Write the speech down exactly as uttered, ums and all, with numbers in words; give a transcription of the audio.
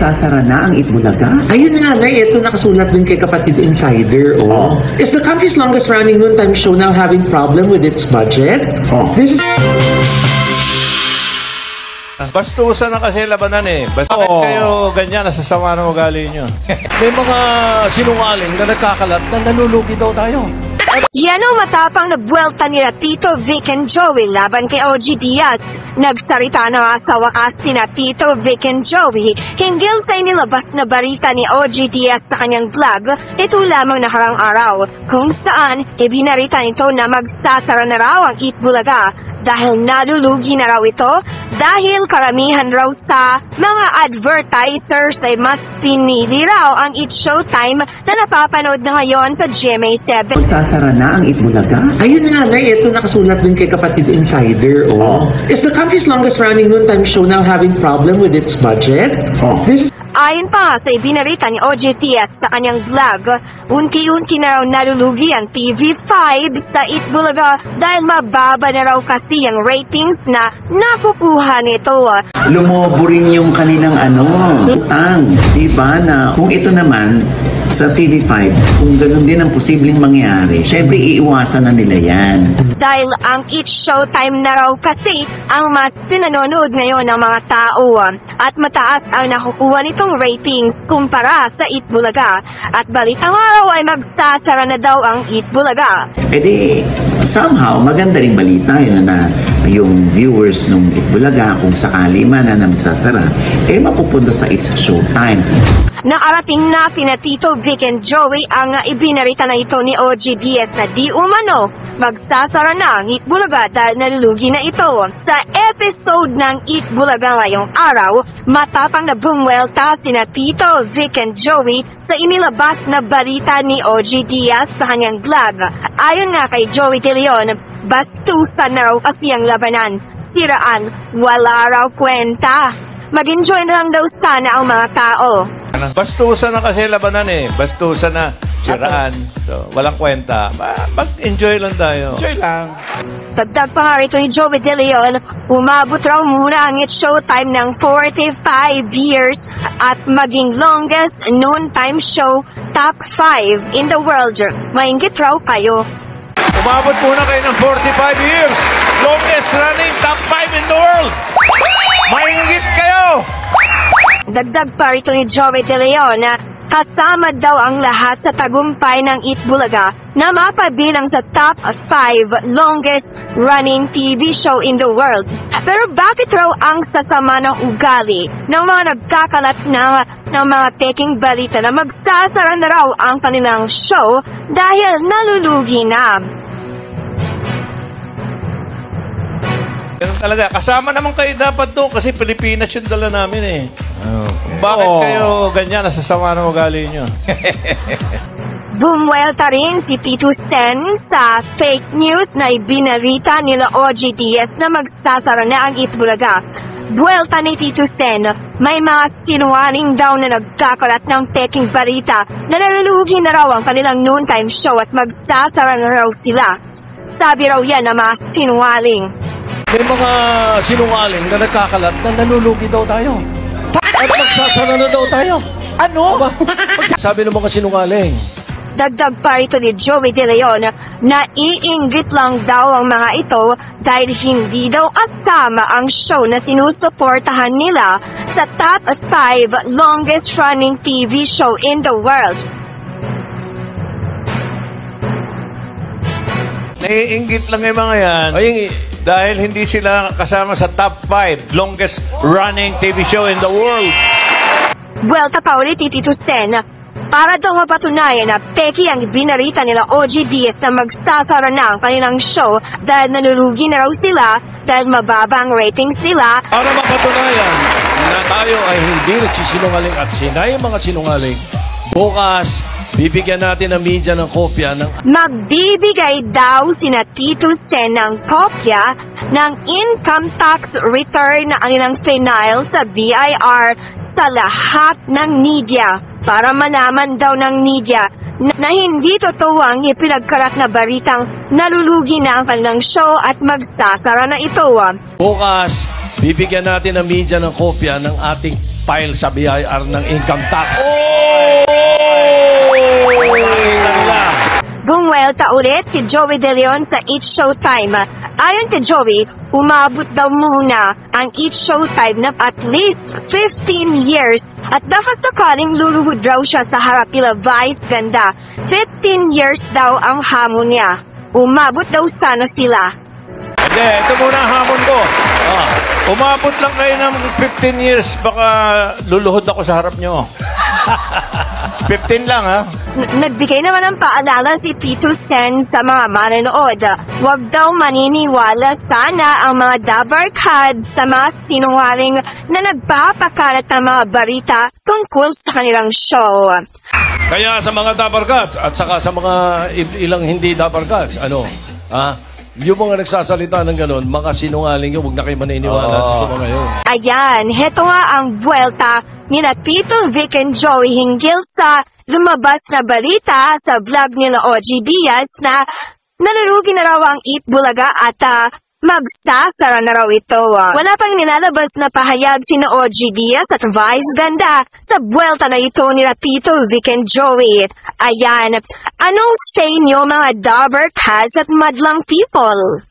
Magsasara na ang Itbulaga? Ayun nga, Nay, ito nakasulat din kay Kapatid Insider. Oh. Oh. Is the country's longest running noontime show now having problem with its budget? Oh. This is... Bastusan na kasi labanan eh. Basta Oo. kayo ganyan, nasasama ng ugali nyo. May mga sinungaling na nagkakalat na nalulugi daw tayo. Yan ang matapang na buwelta nila Tito Vic and Joey laban kay O G Diaz. Nagsalita na nga sa wakas sina Tito Vic and Joey hinggil sa inilabas na balita ni O G Diaz sa kanyang vlog ito lamang nakarang araw kung saan ibinarita nito na magsasara na raw ang Itbulaga dahil nalulugi na raw ito dahil karamihan raw sa mga advertisers ay mas pinili raw ang It Showtime na napapanood na ngayon sa G M A seven. Magsasara na ang Itbulaga? Ayun nga, Nay, ito nakasulat din kay Kapatid Insider. Oh. Is the country's longest running noontime show now having problem with its budget? Oh. This is... Ayon pa nga sa ibinarita ni O G Diaz sa kanyang vlog, unti-unti na raw nalulugi ang T V five sa Itbulaga dahil mababa na raw kasi ang ratings na nakukuha nito. Lumobo rin yung kanilang ano, utang. Diba na kung ito naman sa T V five, kung ganun din ang posibleng mangyari, syempre iiwasan na nila yan. Dahil ang It Showtime na raw kasi ang mas pinanonood ngayon ng mga tao at mataas ang nakukuha nitong ratings kumpara sa Itbulaga. At balitang araw ay magsasara na daw ang Itbulaga. E di, somehow, maganda rin balita yun na yung viewers ng Itbulaga, kung sakali man na magsasara, eh mapupunta sa It's Showtime. Nakarating na kina Tito Vic and Joey ang ibinarita na ito ni O G Diaz na di umano magsasara na ang Itbulaga dahil nalulugi na ito. Sa episode ng Itbulaga ngayong araw, matapang na bumwelta sina Tito Vic and Joey sa inilabas na balita ni O G Diaz sa kanyang vlog. Ayon nga kay Joey De Leon, bastusan na raw kasi ang labanan, siraan, wala raw kwenta. Mag-enjoy na lang daw sana ang mga tao. Bastusan na kasi labanan eh. Bastusan na, siraan. So, walang kwenta. Mag-enjoy lang tayo. Enjoy lang. Dagdag pa nga rito ni Joey De Leon, umabot raw muna ang It Showtime ng forty-five years at maging longest noontime show top five in the world. Maingit raw kayo. Umabot muna kayo ng forty-five years. Longest running top five in the world. Maingit kayo! Dagdag pa rito ni Joey De Leon na kasama daw ang lahat sa tagumpay ng Itbulaga na mapabilang sa top five longest running T V show in the world. Pero bakit raw ang sasama ng ugali ng mga nagkakalat ng, ng mga peking balita na magsasara na raw ang kanilang show dahil nalulugi na? Ganun talaga. Kasama naman kayo dapat doon kasi Pilipinas yung dala namin eh. Okay. Bakit Oh. kayo ganyan, nasasama ng ugali nyo? Bumwelta rin si Tito Sen sa fake news na ibinarita nila O G Diaz na magsasara na ang Itbulaga. Buwelta ni Tito Sen, may mga sinungaling daw na nagkakalat ng peking balita na nalulugi na raw ang kanilang noontime show at magsasara na raw sila. Sabi raw yan ng mga sinungaling. May mga sinungaling na nagkakalat na nalulugi daw tayo. At magsasara na daw tayo. Ano? Aba, sabi ng mga sinungaling. Dagdag pa rito ni Joey De Leon na iinggit lang daw ang mga ito dahil hindi daw kasama ang show na sinusuportahan nila sa top five longest running T V show in the world. Naiinggit lang yung mga yan. Ay, Dahil hindi sila kasama sa top five longest running T V show in the world. Buwelta pa ulit ni Tito Sen para daw mapatunayan na peki ang binarita nila O G Diaz na magsasara na ang kanilang show dahil nalulugi na raw sila dahil mababa ang ratings nila. para mapatunayan na tayo ay hindi nagsisinungaling at sila yung mga sinungaling, bukas, bibigyan natin ng media ng kopya ng Magbibigay daw sina Tito Sen ng kopya ng income tax return na kanilang final sa B I R sa lahat ng media para malaman daw ng media na, na hindi totoo ang ipinagkarat na baritang nalulugi na ang kanilang show at magsasara na ito. bukas, bibigyan natin ng media ng kopya ng ating file sa B I R ng income tax. Oh! Bumuelta ulit si Joey De Leon sa Eat Showtime. Ayon kay Joey, umabot daw muna ang Eat Showtime na at least fifteen years at baka sakaling luluhod raw siya sa harap nila Vice Ganda. fifteen years daw ang hamon niya. Umabot daw sana sila. Hindi, ito muna ang hamon ko. Ah, umabot lang kayo ng fifteen years, baka luluhod ako sa harap nyo. fifteen lang, ha? N- Nagbigay naman ng paalala si Tito Sen sa mga manonood. Huwag daw maniniwala sana ang mga dabarkads sa mga sinungaling na nagpapakalat ng mga balita tungkol sa kanilang show. Kaya sa mga dabarkats at saka sa mga i- ilang hindi dabarkats, ano, ha? Yung mga nagsasalita ng gano'n, mga sinungaling yun, huwag na kayo maniniwala Oo. sa mga yun. Ayan, heto nga ang buwelta ni na Tito Vic and Joey hinggil sa lumabas na balita sa vlog nila O G Diaz na nalurugi na raw ang Eat Bulaga at uh, magsasara na raw ito. ah. Wala pang nilalabas na pahayag sina O G Diaz at Vice Ganda sa buwelta na ito ni na Tito Vic and Joey. Ayan, anong say nyo mga Dabber Cats at madlang people?